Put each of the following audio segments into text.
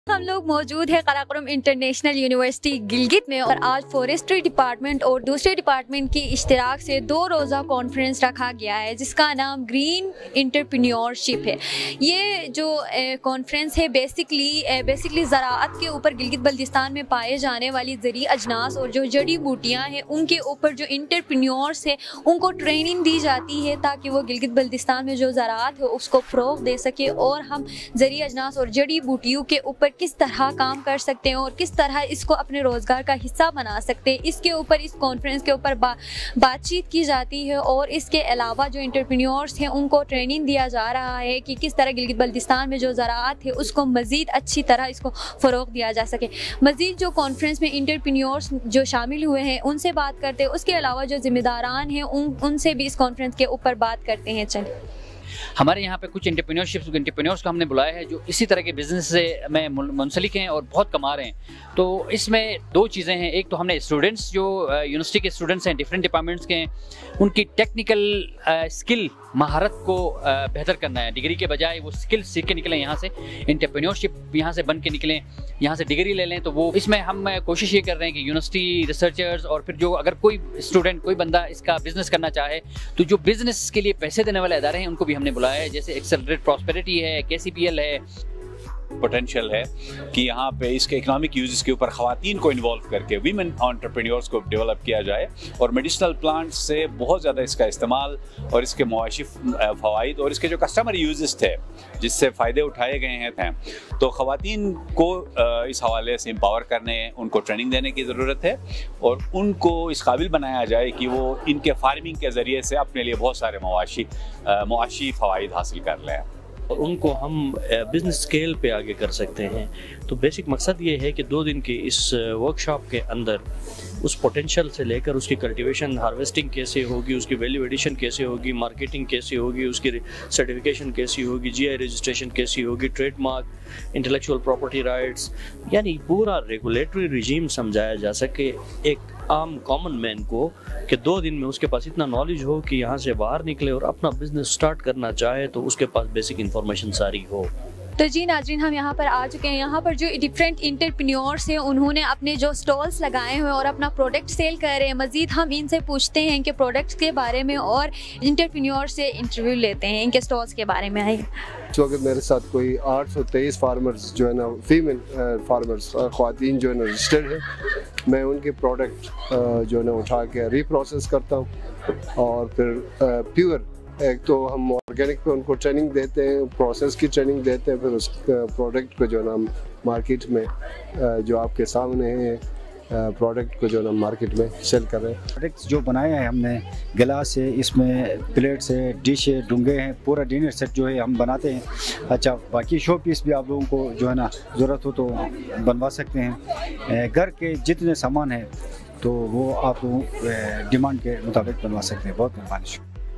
हम लोग मौजूद है कराकोरम इंटरनेशनल यूनिवर्सिटी गिलगित में और आज फॉरेस्ट्री डिपार्टमेंट और दूसरे डिपार्टमेंट की इश्तिराक से 2 रोज़ा कॉन्फ्रेंस रखा गया है जिसका नाम ग्रीन एंटरप्रेन्योरशिप है। ये जो कॉन्फ्रेंस है बेसिकली ज़राअत के ऊपर गिलगित बल्तिस्तान में पाए जाने वाली ज़रूरी अजनास और जो जड़ी बूटियाँ हैं उनके ऊपर जो एंटरप्रेन्योर्स है उनको ट्रेनिंग दी जाती है ताकि वो गिलगित बल्तिस्तान में जो ज़राअत है उसको फ़रोग़ दे सके और हम ज़रूरी अजनास और जड़ी बूटियों के ऊपर किस तरह काम कर सकते हैं और किस तरह इसको अपने रोज़गार का हिस्सा बना सकते हैं। इसके ऊपर इस कॉन्फ्रेंस के ऊपर बातचीत की जाती है और इसके अलावा जो एंटरप्रेन्योर्स हैं उनको ट्रेनिंग दिया जा रहा है कि किस तरह गिलगित बल्तिस्तान में जो ज़राअत है उसको मज़ीद अच्छी तरह इसको फ़रोग़ दिया जा सके। मज़ीद जो कॉन्फ्रेंस में एंटरप्रेन्योर्स जो शामिल हुए हैं उनसे बात करते हैं, उसके अलावा जो ज़िम्मेदारान हैं उनसे भी इस कॉन्फ्रेंस के ऊपर बात करते हैं। चलिए, हमारे यहाँ पे कुछ एंटरप्रेन्योर्स को हमने बुलाया है जो इसी तरह के बिजनेस से में मुंसलिक हैं और बहुत कमा रहे हैं। तो इसमें 2 चीज़ें हैं। एक तो हमने स्टूडेंट्स जो यूनिवर्सिटी के स्टूडेंट्स हैं, डिफरेंट डिपार्टमेंट्स के हैं, उनकी टेक्निकल स्किल महारत को बेहतर करना है। डिग्री के बजाय वो स्किल सीख के निकलें, यहाँ से एंटरप्रेन्योरशिप यहाँ से बन के निकलें, यहाँ से डिग्री ले लें। तो वो इसमें हम कोशिश ये कर रहे हैं कि यूनिवर्सिटी रिसर्चर्स और फिर जो अगर कोई स्टूडेंट कोई बंदा इसका बिजनेस करना चाहे तो जो बिजनेस के लिए पैसे देने वाले इदारे हैं उनको भी हमने बुलाया है, जैसे एक्सेलरेट प्रॉस्पेरिटी है, KCPL है। पोटेंशियल है कि यहाँ पे इसके इकोनॉमिक यूजेस के ऊपर ख़वातीन को इन्वॉल्व करके वीमेन एंटरप्रेन्योर्स को डेवलप किया जाए और मेडिसिनल प्लांट्स से बहुत ज़्यादा इसका इस्तेमाल और इसके मुआशी फ़वाइद और इसके जो कस्टमर यूजेस थे जिससे फ़ायदे उठाए गए हैं तो ख़वातीन को इस हवाले से एम्पावर करने, उनको ट्रेनिंग देने की ज़रूरत है और उनको इस काबिल बनाया जाए कि वो इनके फार्मिंग के ज़रिए से अपने लिए बहुत सारे मुआशी फ़वाइद हासिल कर लें और उनको हम बिज़नेस स्केल पे आगे कर सकते हैं। तो बेसिक मकसद ये है कि 2 दिन की इस वर्कशॉप के अंदर उस पोटेंशियल से लेकर उसकी कल्टीवेशन, हार्वेस्टिंग कैसे होगी, उसकी वैल्यू एडिशन कैसे होगी, मार्केटिंग कैसे होगी, उसकी सर्टिफिकेशन कैसी होगी, GI रजिस्ट्रेशन कैसी होगी, ट्रेडमार्क, इंटेलेक्चुअल प्रॉपर्टी राइट्स, यानी पूरा रेगुलेटरी रिजीम समझाया जा सके एक आम कॉमन मैन को कि 2 दिन में उसके पास इतना नॉलेज हो कि यहाँ से बाहर निकले और अपना बिजनेस स्टार्ट करना चाहे तो उसके पास बेसिक इन्फॉर्मेशन सारी हो। तो जी नाज़रीन, हम यहाँ पर आ चुके हैं। यहाँ पर जो डिफरेंट एंटरप्रेन्योर्स हैं उन्होंने अपने जो स्टॉल्स लगाए हुए और अपना प्रोडक्ट सेल कर रहे हैं। मज़ीद हम इनसे पूछते हैं कि प्रोडक्ट्स के बारे में और एंटरप्रेन्योर से इंटरव्यू लेते हैं इनके स्टॉल्स के बारे में। आइए, तो अगर मेरे साथ कोई 823 फार्मर्स जो है ना, फीमेल फार्मर्स ख्वातीन जो है ना रजिस्टर्ड है, मैं उनके प्रोडक्ट जो है ना उठा के रीप्रोसेस करता हूँ और फिर प्योर एक तो हम ऑर्गेनिक पे उनको ट्रेनिंग देते हैं, प्रोसेस की ट्रेनिंग देते हैं, फिर उस प्रोडक्ट को जो है ना हम मार्केट में जो आपके सामने है प्रोडक्ट को जो है ना मार्केट में सेल कर रहे हैं। प्रोडक्ट्स जो बनाए हैं हमने गिलास है, इसमें प्लेट्स है, डिश है, डूंगे हैं, पूरा डिनर सेट जो है हम बनाते हैं। अच्छा, बाकी शो पीस भी आप लोगों को जो है ना ज़रूरत हो तो बनवा सकते हैं। घर के जितने सामान हैं तो वो आप डिमांड के मुताबिक बनवा सकते हैं। बहुत मेहरबानी।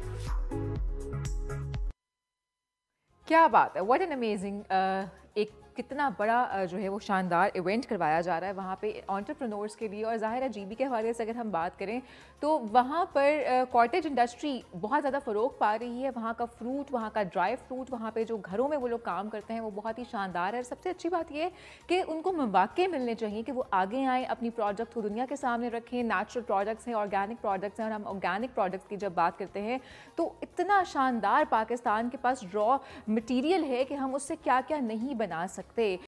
क्या बात है, व्हाट एन अमेजिंग एक कितना बड़ा जो है वो शानदार इवेंट करवाया जा रहा है वहाँ पे एंटरप्रेन्योर्स के लिए। और ज़ाहिर है GB के हवाले से अगर हम बात करें तो वहाँ पर कॉटेज इंडस्ट्री बहुत ज़्यादा फ़रोग़ पा रही है। वहाँ का फ्रूट, वहाँ का ड्राई फ्रूट, वहाँ पे जो घरों में वो लोग काम करते हैं वो बहुत ही शानदार है। और सबसे अच्छी बात ये है कि उनको मौक़े मिलने चाहिए कि वो आगे आएँ, अपनी प्रोडक्ट को दुनिया के सामने रखें। नेचुरल प्रोडक्ट्स हैं, ऑर्गेनिक प्रोडक्ट्स हैं, और हम ऑर्गेनिक प्रोडक्ट्स की जब बात करते हैं तो इतना शानदार पाकिस्तान के पास रॉ मटीरियल है कि हम उससे क्या क्या नहीं बना सकते।